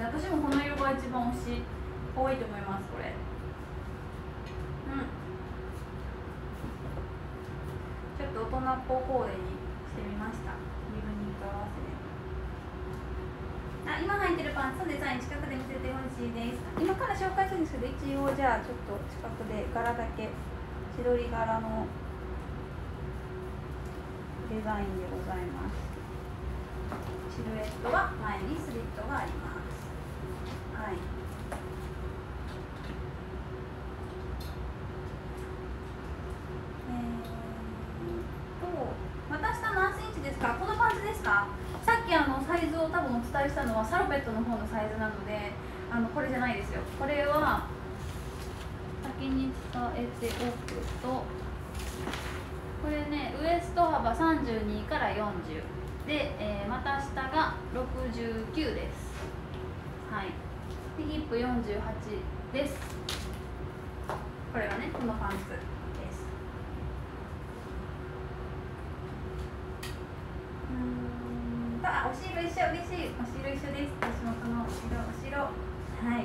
私もこの色が一番推し多いと思います。これちょっと大人っぽコーデにしてみました。リブニット合わせで。今履いてるパンツのデザイン近くで見せてほしいです。今から紹介するんですけど、一応じゃあちょっと近くで柄だけ千鳥柄のデザインでございます。シルエットは前にスリットがあります。はい。股下何センチですか？このパンツですか？さっきサイズを多分お伝えしたのはサロペットの方のサイズなので、これじゃないですよ。これは先に伝えておくと、これね、ウエスト幅32から40で、股下が69です。はい。でヒップ48です。これがね、このパンツです。お白一緒、嬉しい。お白一緒です。私もこのお白。はい。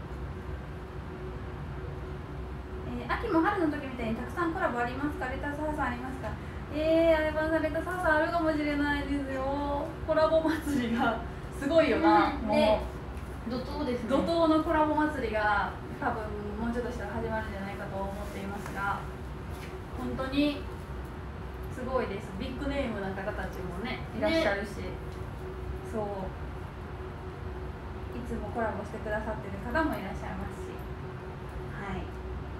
秋も春の時みたいにたくさんコラボありますか？レタスハウスありますか？相葉さんレタスハウスあるかもしれないですよ。コラボ祭りがすごいよな。もう怒涛ですね。 怒涛のコラボ祭りが多分もうちょっとしたら始まるんじゃないかと思っていますが、本当にすごいです。ビッグネームな方たちもねいらっしゃるし、そういつもコラボしてくださってる方もいらっしゃいますし、はい。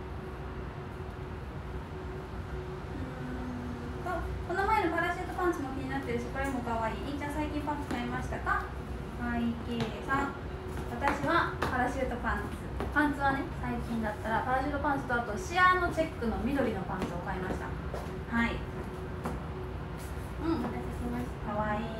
この前のパラシュートパンツも気になってるし、これも可愛い。いいちゃん最近パンツ買いましたか？はい、きれいさん。私はパラシュートパンツ。パンツはね、最近だったらパラシュートパンツとあとシアーのチェックの緑のパンツを買いました。はい。お待たせしました。かわいい。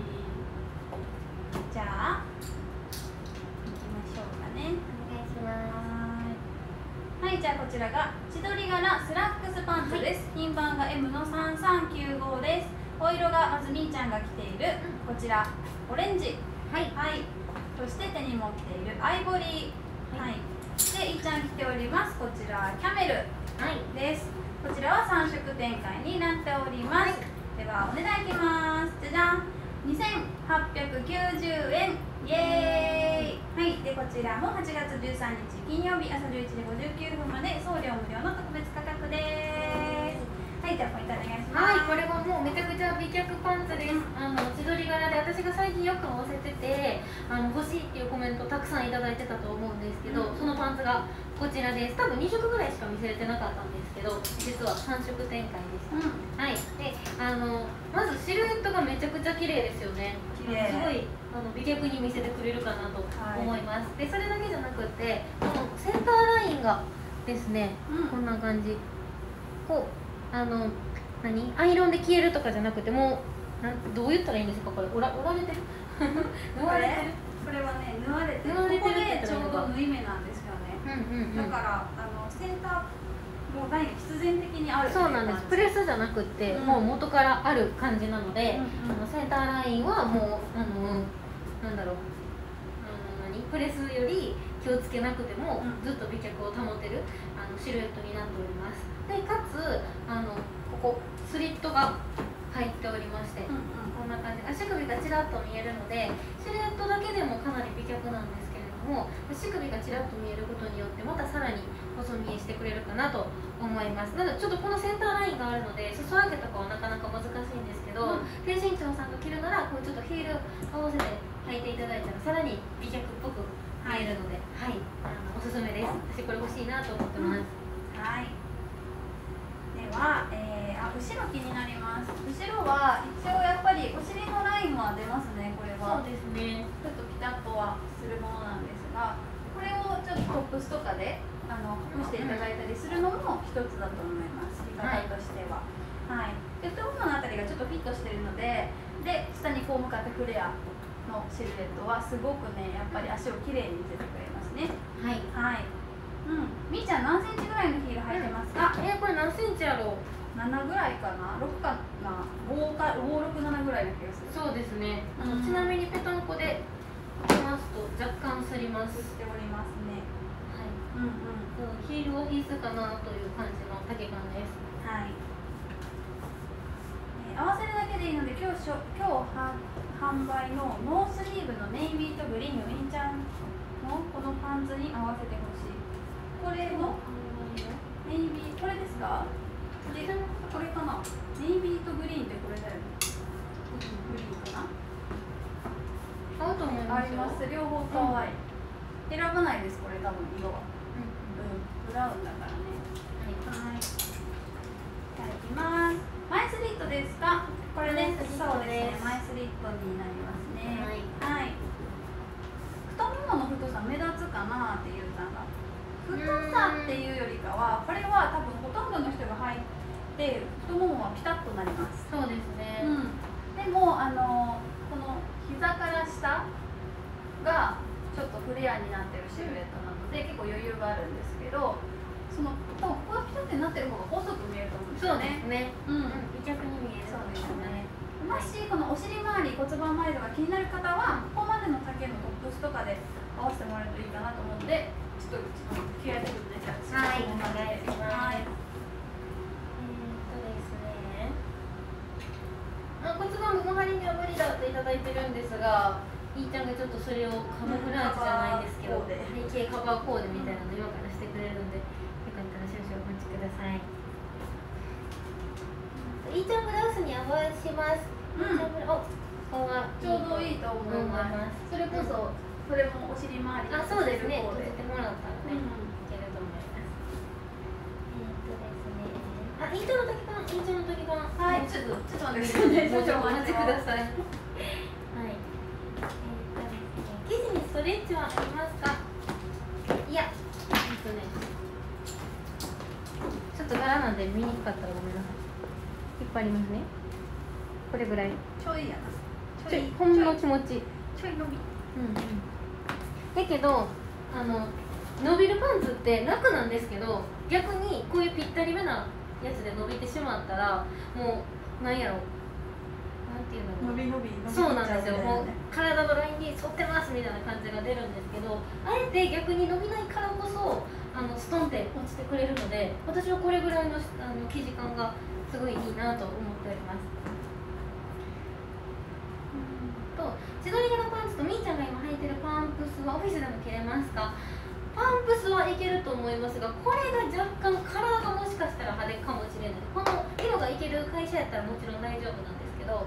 じゃあ行きましょうかね。 お願いします。 はい、じゃあこちらが千鳥柄スラックスパンツです。品番が M の3395です。お色がまずみーちゃんが着ているこちらオレンジ、はい、はい、そして手に持っているアイボリー、はい、でいーちゃん着ておりますこちらキャメルです。こちらは3色展開になっております。ではお値段いきます。じゃじゃん、2890円。イエーイ。はい、でこちらも8月13日金曜日朝11時59分まで送料無料の特別価格です。はい、じゃあポイントお願いします。 はい、これはもうめちゃくちゃ美脚パンツです。千鳥柄で私が最近よく合わせてて欲しいっていうコメントたくさんいただいてたと思うんですけど、そのパンツがこちらです。多分2色ぐらいしか見せれてなかったんですけど、実は3色展開でした。はい、でまずシルエットがめちゃくちゃ綺麗ですよね。すごい美脚に見せてくれるかなと思います。でそれだけじゃなくてこのセンターラインがですね、こんな感じ、こうアイロンで消えるとかじゃなくて、もうどう言ったらいいんですか、これ折られてる縫われてる、 これはね縫われてる。ここでちょうど縫い目なんですよね。だからセンターもうライン必然的にある。 そうなんです。プレスじゃなくて、もう元からある感じなので、センターラインはもうなんだろう、プレスより気をつけなくてもずっと美脚を保てるシルエットになっております。でかつここスリットが入っておりまして、こんな感じ、足首がちらっと見えるのでシルエットだけでもかなり美脚なんですけれども、足首がちらっと見えることによってまたさらに細見えしてくれるかなと思います。なのでちょっとこのセンターラインがあるので裾上げとかはなかなか難しいんですけど、低身長さんが着るならこうちょっとヒール合わせて履いていただいたらさらに美脚っぽく見えるので、はい、おすすめです。私これ欲しいなと思ってます。 はい。では、後ろ気になります。後ろは一応やっぱりお尻のラインは出ますね。これは。 そうですね。 ちょっとピタッとはするものなんですが、これをちょっとトップスとかで隠していただいたりするのも一つだと思います。着方としては。はい。で太もものあたりがちょっとフィットしてるので、下にこう向かってフレアのシルエットはすごくねやっぱり足をきれいに見せてくれますね。はい。はい。みーちゃん何センチぐらいのヒール履いてますか？ これ何センチやろう ？7ぐらいかな、6かな、5、6、7ぐらいの気がする。 そうですね。ちなみにペタンコでいきますと若ります。 映っておりますね。 はい。 うんうん。 ヒールは必須かなという感じの丈感です。 はい。合わせるだけでいいので、今日販売のノースリーブのネイビーとグリーンをインちゃんのこのパンツに合わせてほしい。これのネイビー、これですか？で、これかな？ネイビーとグリーンってこれだよね。グリーンかな？ 合うと思いますよ。 あります。両方可愛い。選ばないです、これ多分色は。ブラウンだからね。はい。じゃあいきます。前スリットですか？これです。そうですね。前スリットになりますね。はい。太ももの太さ目立つかなっていうのが。太さっていうよりかは、これは多分ほとんどの人が履いて太ももはピタッとなります。 そうですね。 でもこの膝から下がちょっとフレアになってるシルエットなので結構余裕があるんですけど、そのここがピタッとなってる方が細く見えると思うんですよね。 そうですね。美脚に見える。 そうですね。もしこのお尻周り、骨盤周りとか気になる方はここまでの丈のトップスとかで合わせてもらえるといいかなと思うので、ちょっと着替えてくるね。 はい、お願いします。 はい。 ですね。骨盤も周りには無理だといただいてるんですが、いーちゃんがちょっとそれをカモフラージュじゃないんですけど、背景カバーコーデみたいなの今からしてくれるんで、よかったら少々お待ちください。いーちゃんブラウスに合わせます。ちょうどいいと思います。それこそそれもお尻周りにそうですね。閉じてもらったらね、いけると思います。ですね。イントロの時間、 はい、ちょっと待ってくださいね。 もうちょっとお待ちください。はい。生地にストレッチはありますか？いや、ちょっと柄なんで見にくかったらごめんなさい。いっぱいありますね。これぐらい。 ちょいやな。 ほんの気持ち。 ちょい伸び。 だけど伸びるパンツって楽なんですけど、逆にこういうぴったりめなやつで伸びてしまったらもうなんやろ、なんていうの、 伸びそうなんですよ。もう体のラインに沿ってますみたいな感じが出るんですけど、あえて逆に伸びないからこそストンって落ちてくれるので、私はこれぐらいの生地感がすごいいいなと思っております。千鳥柄パンツとみーちゃんが今履いてるパンプスはオフィスでも着れますか？パンプスはいけると思いますが、これが若干カラーがもしかしたら派手かもしれない。この色がいける会社やったらもちろん大丈夫なんですけど、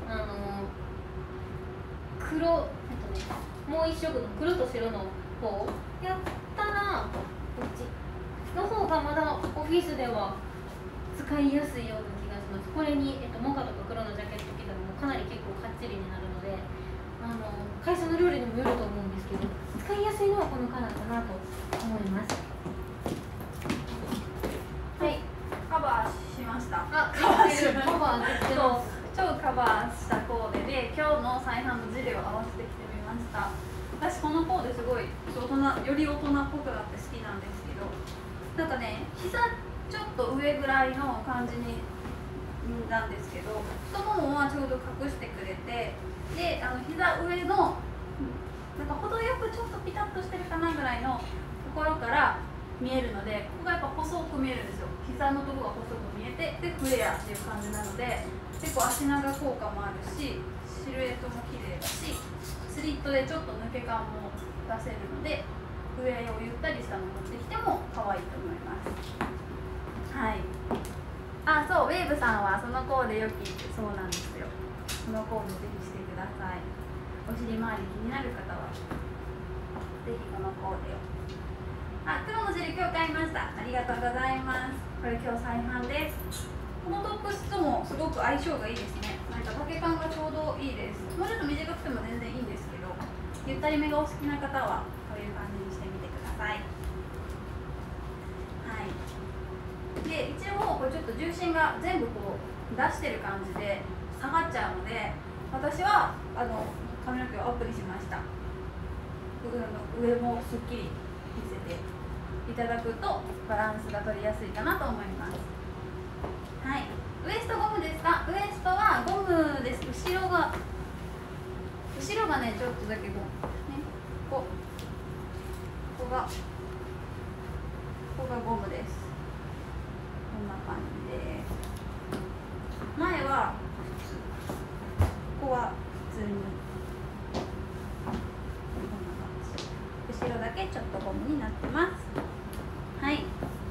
黒、もう一色の黒と白の方やったらこっちの方がまだオフィスでは使いやすいような気がします。これに、モカとか黒のジャケット着たらもうかなり結構かっちりになるので、会社の料理にもよると思うんですけど、使いやすいのはこのカラーかなと思います。 はい、カバーしました。 カバーできてます。 超カバーしたコーデで今日の再販のジレを合わせてきてみました。私このコーデすごいより大人っぽくなって好きなんですけど、なんかね、膝ちょっと上ぐらいの感じになんですけど、太ももはちょうど隠してくれて、で膝上のなんか程よくちょっとピタッとしてるかなぐらいのところから見えるので、ここがやっぱ細く見えるんですよ。膝のところが細く見えて、でフレアっていう感じなので、結構足長効果もあるし、シルエットも綺麗だし、スリットでちょっと抜け感も出せるので、上をゆったりしたの持ってきても可愛いと思います。はい。そう、ウェーブさんはそのコーデよきって、そうなんですよ。そのコーデぜひしてください。お尻周り気になる方はぜひこのコーデを。黒のジル今日買いました。ありがとうございます。これ今日再販です。このトップスともすごく相性がいいですね。なんか丈感がちょうどいいです。もうちょっと短くても全然いいんですけど、ゆったりめがお好きな方はこういう感じにしてみてください。はい。で、一応これちょっと重心が全部こう出してる感じで下がっちゃうので、私は髪の毛をアップにしました。上もすっきり見せていただくとバランスが取りやすいかなと思います。はい。ウエストゴムですか？ウエストはゴムです。後ろがねちょっとだけこうがゴムです。こんな感じです。前はここは普通にこんな感じ、後ろだけちょっとゴムになってます。はい。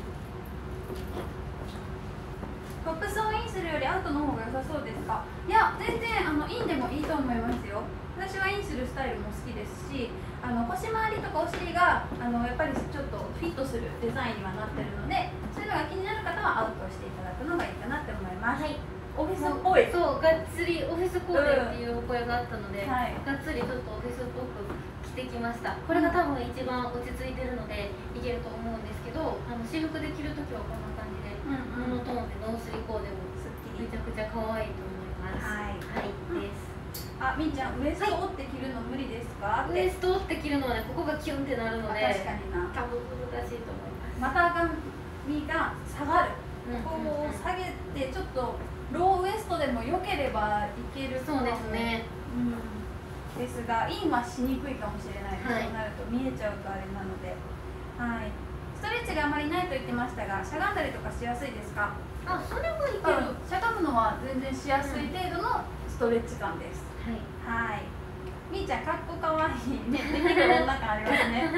トップスをインするよりアウトの方が良さそうですか？いや、全然インでもいいと思いますよ。私はインするスタイルも好きですし、腰回りとかお尻がやっぱりちょっとフィットするデザインにはなってるので、そういうのが気になる方はアウトしていただくのがいいかなって思います。はい、オフィスっぽい。 そう、がっつりオフィスコーデっていうお声があったので、 はい、 がっつりちょっとオフィスっぽく着てきました。これが多分一番落ち着いてるのでいけると思うんですけど、私服で着るときはこんな感じで、モノトーンでノースリコーデもすっきりめちゃくちゃ可愛いと思います。はい、はい、です。 あ、みーちゃん、ウエスト折って着るの無理ですか？ ウエスト折って着るのはね、ここがキュンってなるので、 確かにな、 多分難しいと思います。 股上が下がる、ここを下げてちょっとローウエストでも良ければいけるそうですね、 ですが、インはしにくいかもしれないです、 はい、 そうなると見えちゃうとあれなので、はい、ストレッチがあまりないと言ってましたが、しゃがんだりとかしやすいですか？ あ、それはいける、 しゃがむのは全然しやすい程度のストレッチ感です。 はい、 はい、みーちゃん、かっこかわいいね、できる女感ありますね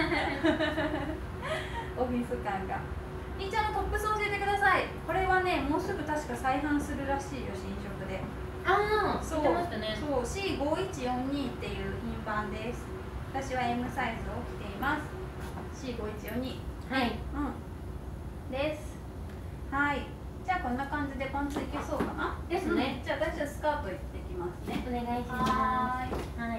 オフィス感が。みーちゃんのトップス教えてください。これはね、もうすぐ確か再販するらしいよ、新色で。 ああ、 そう、 言ってましたね。 そう、C5142 っていう品番です。私は M サイズを着ています。C5142。 はい、 です。はい、じゃあこんな感じでパンツいけそうかな。 ですね。 じゃあ私はスカートいってきますね。 お願いします。 はい。